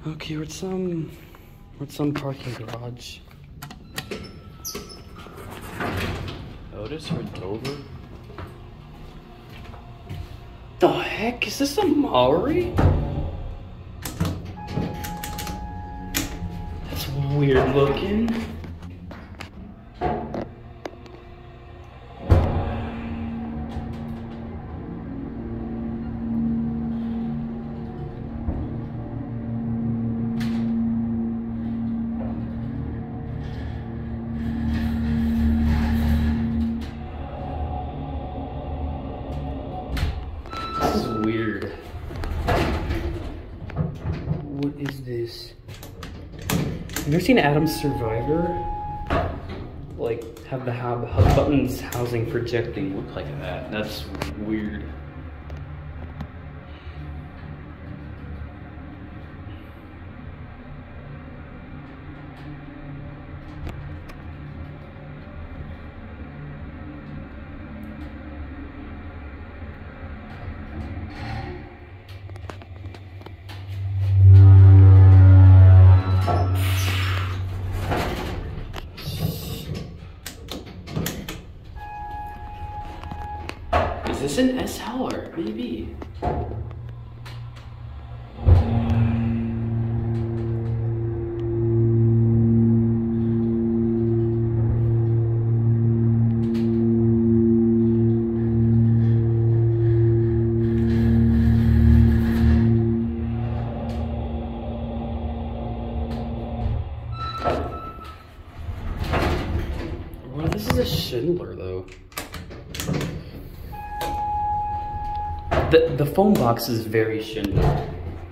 Okay, we're at some parking garage. Otis or Dover? The heck? Is this a Maori? That's weird looking. This is weird. What is this? Have you ever seen Adam's Survivor? Like, have the hub buttons housing projecting look like that. That's weird. Is this an SL or maybe? Well, this is a Schindler though. The phone box is very Schindler.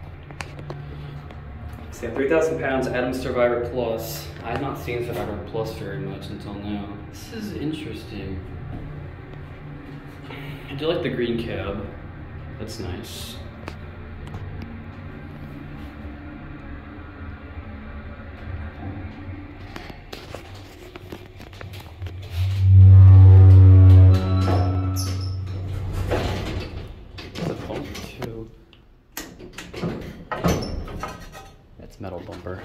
So yeah, 3,000 pounds, Adam's Survivor Plus. I've not seen Survivor Plus very much until now. This is interesting. I do like the green cab. That's nice. That's metal bumper.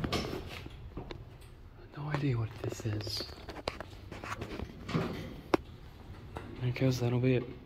No idea what this is. There it goes, that'll be it.